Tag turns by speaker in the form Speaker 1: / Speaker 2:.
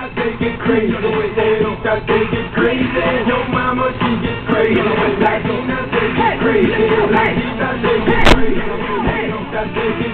Speaker 1: Latina say get crazy. Latina say get crazy. Your mama she get crazy. Latina say get crazy. Latina say get crazy. Latina say get